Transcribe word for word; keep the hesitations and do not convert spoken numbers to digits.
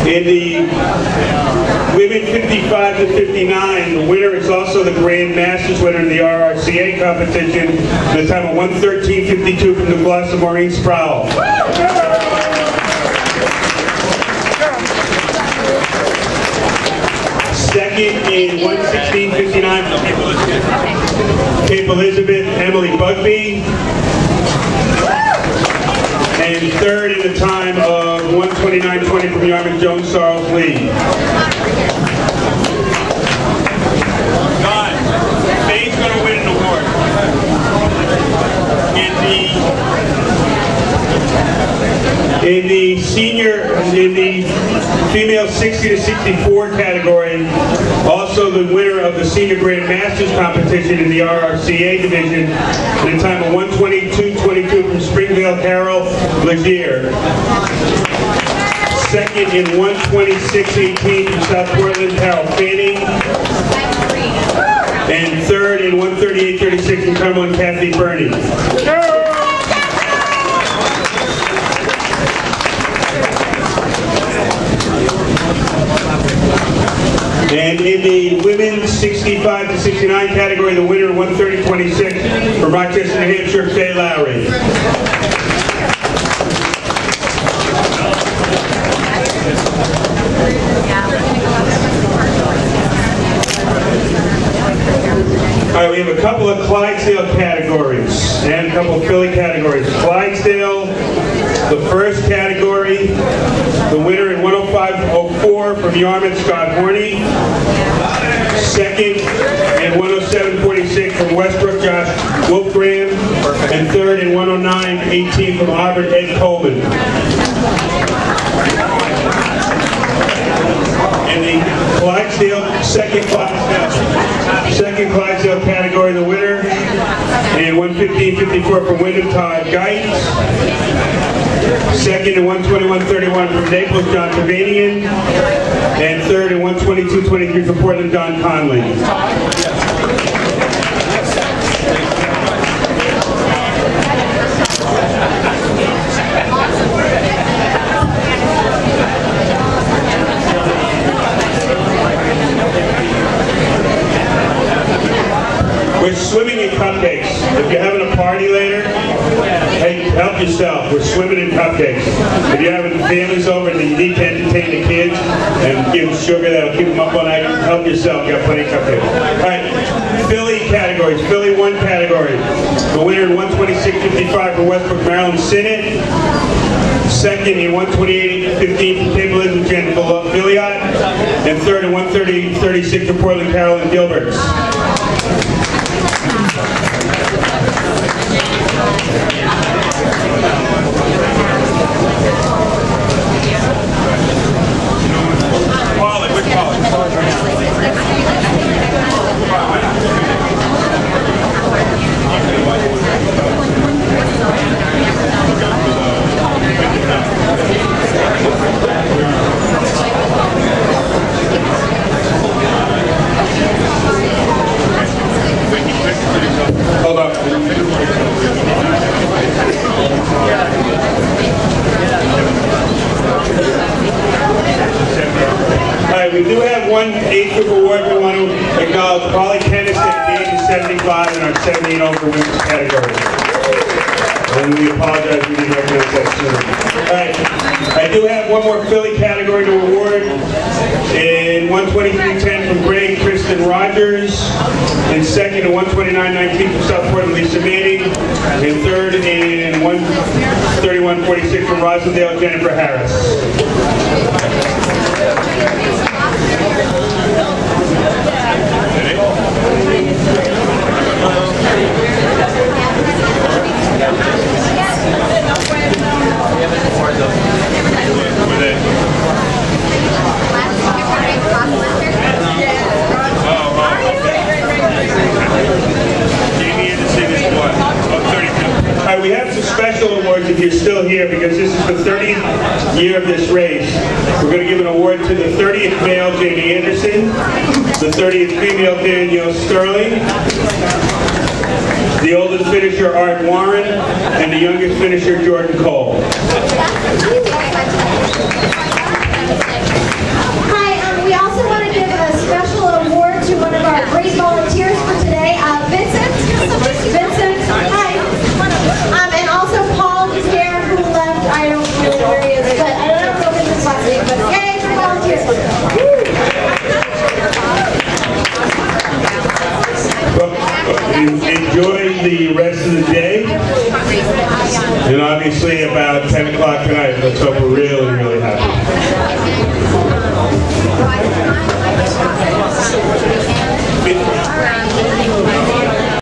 In the women fifty-five to fifty-nine, the winner is also the Grand Masters winner in the R R C A competition, at a time of one thirteen fifty-two from the Blossom Maureen Sproul. Second in one sixteen fifty-nine from Cape Elizabeth, Emily Bugby. And third in the time of one twenty-nine twenty from Yarmouth, Jones Charles Lee. John, Faye's going to win an award. In the, in the senior, in the female sixty to sixty-four category, also the winner of the Senior Grand Masters competition in the R R C A division, in a time of one twenty-two twenty-two from Springvale, Carol Legier. Second in one twenty-six eighteen from South Portland, Carol Fanning. And third in one thirty-eight thirty-six from Cumberland, Kathy Burney. And in the women's sixty-five to sixty-nine category, the winner one thirty twenty-six from Rochester, New Hampshire, Faye Lowry. All right, we have a couple of Clydesdale categories and a couple of Philly categories. Clydesdale, the first category, the winner in one oh five oh four from Yarmouth, Scott Horney. Second in one oh seven forty-six from Westbrook, Josh Wolfgram. And third in one oh nine eighteen from Auburn, Ed Coleman. In the Clydesdale, second Clydesdale, second Clydesdale category, the winner in one fifteen fifty-four from Wyndham, Todd Geitz. Second in one twenty-one thirty-one from Naples, John Cavanian. And third in one twenty-two twenty-three from Portland, Don Conley. We're swimming in cupcakes. If you're having a party later, hey, help yourself. We're swimming in cupcakes. If you're having families over and you need to entertain the kids and give them sugar that'll keep them up all night, help yourself. You got plenty of cupcakes. All right, Philly categories. Philly one category. The winner in one twenty-six fifty-five for Westbrook, Maryland, Sinnott. Second in one twenty-eight fifteen from Cape Elizabeth, Jennifer Billiot. And third in one thirty thirty-six for Portland, Carolyn Gilberts. Pollock, which Pollock? Hold on. Alright, we do have one age group award we want to acknowledge. Polly Kennis at the age of seventy-five in our seventy and over women's category. And we apologize we didn't recognize that sooner. Alright, I do have one more Philly category to award. In one twenty-three ten from Greg Kristen Rogers. And second in one twenty-nine nineteen from Southport, Lisa Manning. And third in one thirty-one forty-six from Rosendale, Jennifer Harris. Alright, we have some special awards if you're still here, because this is the thirtieth year of this race. We're going to give an award to the thirtieth male, Jamie Anderson, the thirtieth female, Danielle Sterling, the oldest finisher, Art Warren, and the youngest finisher, Jordan Cole. obviously about ten o'clock tonight. Let's hope we're really, really happy. Um,